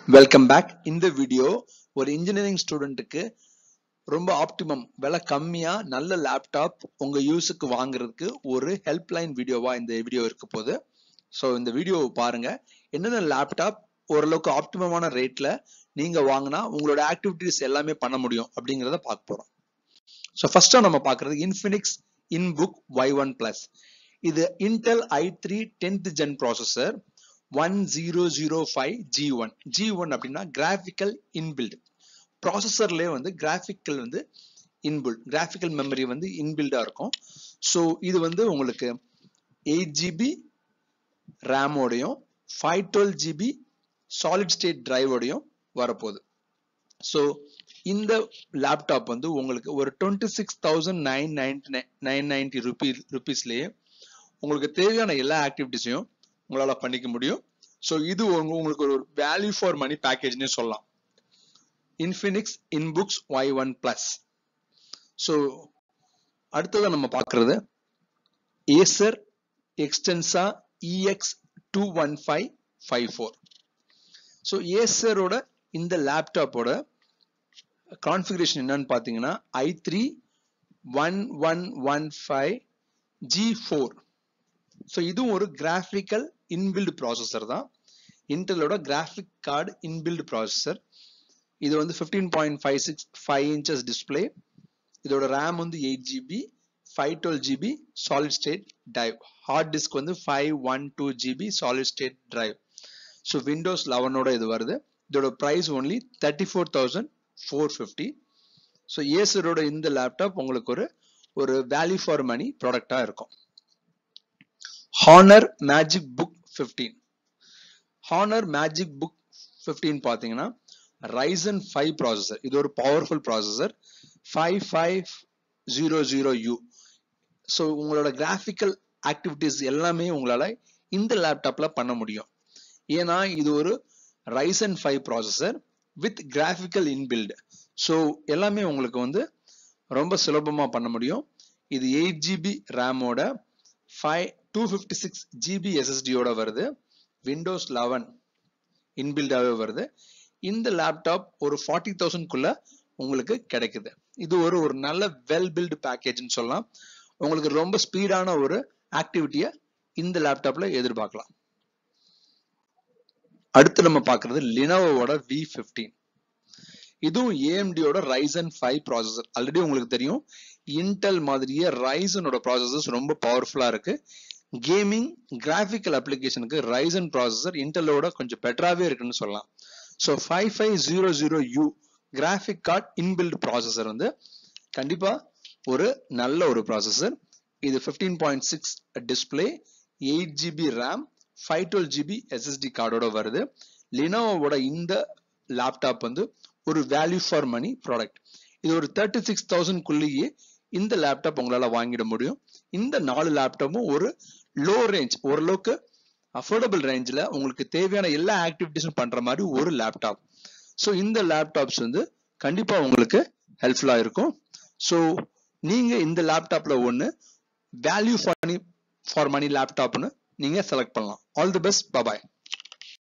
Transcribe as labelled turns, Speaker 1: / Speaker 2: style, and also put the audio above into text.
Speaker 1: Welcome back. இந்த video ஒரு engineering ஸ்டூடெண்ட்டுக்கு ரொம்ப ஆப்டிமம் விலை கம்மியா நல்ல லேப்டாப் உங்க யூஸுக்கு வாங்குறதுக்கு ஒரு ஹெல்ப்லைன் வீடியோவா இந்த வீடியோ இருக்க போகுது. ஸோ இந்த வீடியோவை பாருங்க. என்னென்ன லேப்டாப் ஓரளவுக்கு ஆப்டிமமான ரேட்ல நீங்க வாங்கினா உங்களோட ஆக்டிவிட்டிஸ் எல்லாமே பண்ண முடியும் அப்படிங்கிறத பார்க்க போறோம். ஸோ ஃபர்ஸ்டா நம்ம பார்க்கறது இன்ஃபினிக்ஸ் INBook Y1+. இது Intel i3 10th gen processor 1005 G1. G1 அப்படின்னா கிராஃபிக்கல் இன்பில்ட். ப்ராசஸர்லேயே வந்து கிராஃபிக்கல் வந்து இன்பில்ட், கிராஃபிக்கல் மெமரி வந்து இன்பில்டா இருக்கும். ஸோ இது வந்து உங்களுக்கு 8GB ரேமோடையும் 512GB சாலிட் ஸ்டேட் டிரைவோடையும் வரப்போகுது. ஸோ இந்த லேப்டாப் வந்து உங்களுக்கு ஒரு 26,990 ருபீஸ்லேயே உங்களுக்கு தேவையான எல்லா ஆக்டிவிட்டிஸையும் உங்களால பண்ணிக்க முடியும். ஸோ இது உங்களுக்கு ஒரு வேல்யூ ஃபார் மணி பேக்கேஜ்னே சொல்லலாம். Infinix INBook Y1+. ஸோ அடுத்ததான் நம்ம பார்க்கறது Acer Extensa EX21554. ஸோ ஏசரோட இந்த லேப்டாப்போட கான்ஃபிகரேஷன் என்னன்னு பார்த்தீங்கன்னா i3 1115 G4. ஸோ இதுவும் ஒரு கிராஃபிக்கல் இன்பில்ட் ப்ராசஸர் தான். இன்டெலோட கிராஃபிக் கார்டு இன்பில்ட் ப்ராசஸர். இது வந்து 15.56 inches டிஸ்பிளே. இதோட ரேம் வந்து 8GB 512GB solid state drive. Hard disk வந்து 512GB solid state drive. So Windows 11ஓட இது வருது. இதோட ப்ரைஸ் ஒன்லி 34,450. ஸோ ஏசரோட இந்த லேப்டாப் உங்களுக்கு ஒரு வேல்யூ ஃபார் மணி ப்ராடக்டா இருக்கும். Honor MagicBook 15. Honor MagicBook 15 பாத்தீங்கன்னா Ryzen 5 ப்ராசஸர். இது ஒரு பவர்ஃபுல் ப்ராசஸர் 5500U. ஸோ உங்களோட கிராஃபிக்கல் ஆக்டிவிட்டிஸ் எல்லாமே உங்களால இந்த லேப்டாப்ல பண்ண முடியும். ஏன்னா இது ஒரு Ryzen 5 processor with graphical inbuilt. So எல்லாமே உங்களுக்கு வந்து ரொம்ப சுலபமா பண்ண முடியும். இது 8GB ரேமோட 256GB SSDயோட வருது. விண்டோஸ் 11 இன்பில்டாவே வருது. இந்த லேப்டாப் ஒரு 40,000 உங்களுக்கு கிடைக்குது. இது ஒரு நல்ல வெல் பில்ட் பேக்கேஜ்னு சொல்லலாம். உங்களுக்கு ரொம்ப ஸ்பீடான ஒரு ஆக்டிவிட்டியை இந்த லேப்டாப்ல எதிர்பார்க்கலாம். அடுத்து நம்ம பார்க்கறது Lenovoவோட V15. இதுவும் AMDயோட Ryzen 5 ப்ராசஸர். ஆல்ரெடி உங்களுக்கு தெரியும் இன்டெல் மாதிரியே Ryzenோட ப்ராசஸர்ஸ் ரொம்ப பவர்ஃபுல்லா இருக்கு. கேமிங் கிராஃபிக்கல் அப்ளிகேஷனுக்கு Ryzen ப்ராசஸர் இன்டெலோட கொஞ்சம் பெட்டராகவே இருக்குன்னு சொல்லலாம். So 5500U graphic card inbuilt processor வந்து கண்டிப்பா ஒரு நல்ல ஒரு ப்ராசஸர். இது 15.6 display, 8GB RAM, 512GB SSD கார்டோட வருது. லினோவோட இந்த லேப்டாப் வந்து ஒரு வேல்யூ ஃபார் மணி ப்ராடக்ட். இது ஒரு 36,000 இந்த லேப்டாப் உங்களால வாங்கிட முடியும். இந்த 4 லேப்டாப்பும் ஒரு லோ ரேஞ்ச், ஓரளவுக்கு அஃபோர்டபுள் ரேஞ்சில் உங்களுக்கு தேவையான எல்லா ஆக்டிவிட்டிஸும் பண்ற மாதிரி ஒரு லேப்டாப். ஸோ இந்த லேப்டாப்ஸ் வந்து கண்டிப்பா உங்களுக்கு ஹெல்ப்ஃபுல்லா இருக்கும். ஸோ நீங்க இந்த லேப்டாப்ல ஒன்று வேல்யூ ஃபார் மணி லேப்டாப்னு நீங்க செலக்ட் பண்ணலாம். All the best. பாய்.